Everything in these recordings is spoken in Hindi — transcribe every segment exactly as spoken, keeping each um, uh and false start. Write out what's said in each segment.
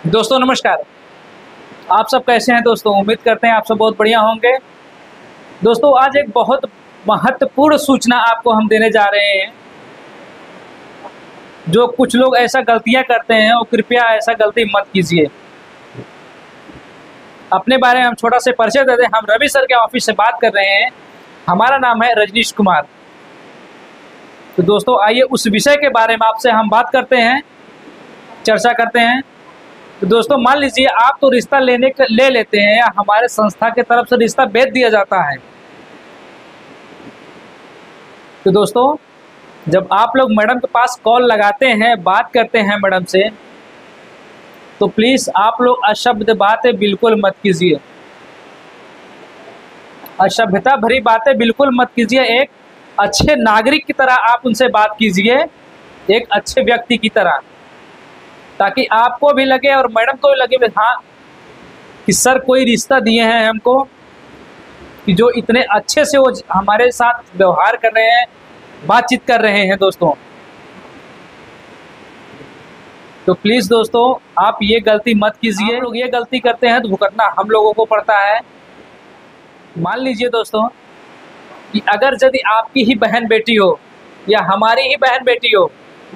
दोस्तों नमस्कार। आप सब कैसे हैं दोस्तों? उम्मीद करते हैं आप सब बहुत बढ़िया होंगे। दोस्तों आज एक बहुत महत्वपूर्ण सूचना आपको हम देने जा रहे हैं। जो कुछ लोग ऐसा गलतियां करते हैं वो कृपया ऐसा गलती मत कीजिए। अपने बारे में हम छोटा से परिचय दे दें। हम रवि सर के ऑफिस से बात कर रहे हैं। हमारा नाम है रजनीश कुमार। तो दोस्तों आइए उस विषय के बारे में आपसे हम बात करते हैं, चर्चा करते हैं। तो दोस्तों मान लीजिए आप तो रिश्ता लेने के ले लेते हैं या हमारे संस्था के तरफ से रिश्ता भेज दिया जाता है। तो दोस्तों जब आप लोग मैडम के पास कॉल लगाते हैं, बात करते हैं मैडम से, तो प्लीज़ आप लोग अशब्द बातें बिल्कुल मत कीजिए। असभ्यता भरी बातें बिल्कुल मत कीजिए। एक अच्छे नागरिक की तरह आप उनसे बात कीजिए, एक अच्छे व्यक्ति की तरह, ताकि आपको भी लगे और मैडम को भी लगे हाँ कि सर कोई रिश्ता दिए हैं हमको, कि जो इतने अच्छे से वो हमारे साथ व्यवहार कर रहे हैं, बातचीत कर रहे हैं। दोस्तों तो प्लीज़ दोस्तों आप ये गलती मत कीजिए। लोग ये गलती करते हैं तो भुगतना हम लोगों को पड़ता है। मान लीजिए दोस्तों कि अगर यदि आपकी ही बहन बेटी हो या हमारी ही बहन बेटी हो,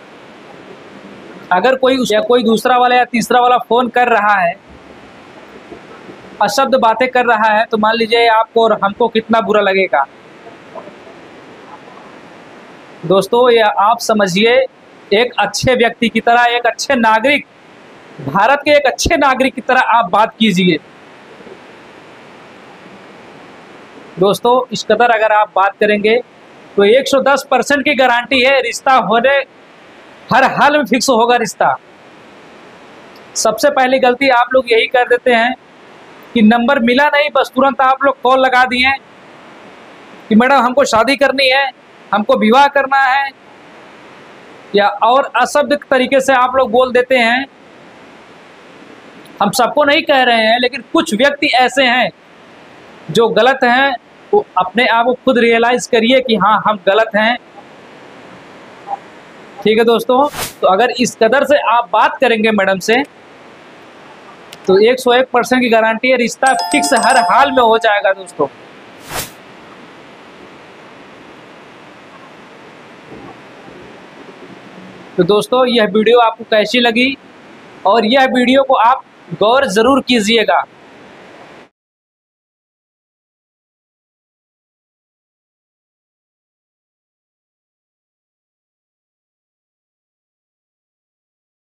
अगर कोई या कोई दूसरा वाला या तीसरा वाला फ़ोन कर रहा है, अशब्द बातें कर रहा है, तो मान लीजिए आपको और हमको कितना बुरा लगेगा। दोस्तों ये आप समझिए, एक अच्छे व्यक्ति की तरह, एक अच्छे नागरिक, भारत के एक अच्छे नागरिक की तरह आप बात कीजिए। दोस्तों इस कदर अगर आप बात करेंगे तो एक सौ दस परसेंट की गारंटी है रिश्ता होने, हर हाल में फिक्स होगा रिश्ता। सबसे पहली गलती आप लोग यही कर देते हैं कि नंबर मिला नहीं, बस तुरंत आप लोग कॉल लगा दिए कि मैडम हमको शादी करनी है, हमको विवाह करना है, या और अशब्द तरीके से आप लोग बोल देते हैं। हम सबको नहीं कह रहे हैं, लेकिन कुछ व्यक्ति ऐसे हैं जो गलत हैं। वो अपने आप को खुद रियलाइज करिए कि हाँ हम गलत हैं। ठीक है दोस्तों, तो अगर इस कदर से आप बात करेंगे मैडम से तो एक सौ एक परसेंट की गारंटी है रिश्ता फिक्स हर हाल में हो जाएगा। दोस्तों तो दोस्तों यह वीडियो आपको कैसी लगी और यह वीडियो को आप गौर ज़रूर कीजिएगा।